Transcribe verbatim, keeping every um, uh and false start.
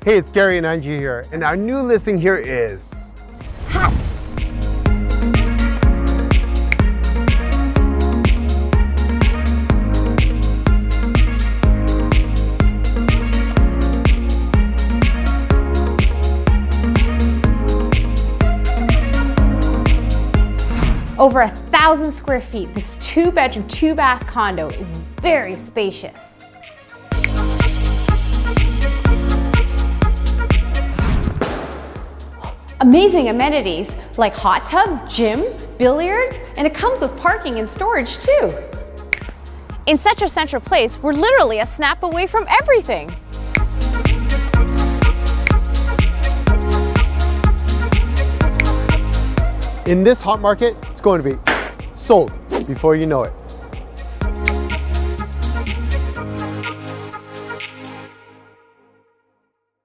Hey, it's Gary and Angie here, and our new listing here is hats. Over a thousand square feet, this two bedroom, two bath condo is very spacious. Amazing amenities like hot tub, gym, billiards, and it comes with parking and storage too. In such a central place, we're literally a snap away from everything. in this hot market, it's going to be sold before you know it.